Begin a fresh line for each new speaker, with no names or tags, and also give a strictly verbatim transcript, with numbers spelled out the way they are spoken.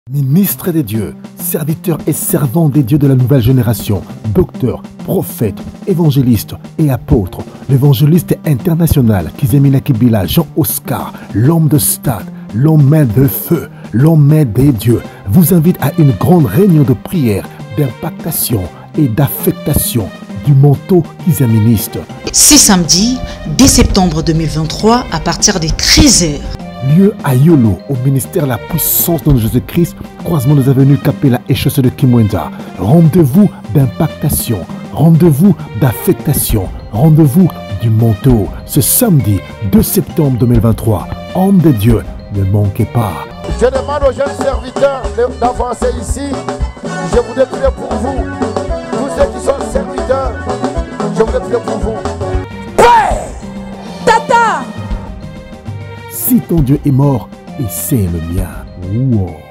Ministre des dieux, serviteur et servant des dieux de la nouvelle génération, docteur, prophète, évangéliste et apôtre, l'évangéliste international Kizemina Kibila Jean-Oscar, l'homme de stade, l'homme de feu, l'homme des dieux, vous invite à une grande réunion de prière, d'impactation et d'affectation du manteau kizaministe.
C'est samedi, dix septembre deux mille vingt-trois, à partir des treize heures.
Lieu à Yolo, au ministère La Puissance de Jésus-Christ, croisement des avenues Capella et chaussée de Kimwenda. Rendez-vous d'impactation, rendez-vous d'affectation, rendez-vous du manteau. Ce samedi deux septembre deux mille vingt-trois, homme de Dieu, ne manquez pas.
Je demande aux jeunes serviteurs d'avancer ici. Je voudrais prier pour vous. Tous ceux qui sont serviteurs, je voudrais prier pour vous.
Père, Tata.
Si ton Dieu est mort, et c'est le mien. Wow.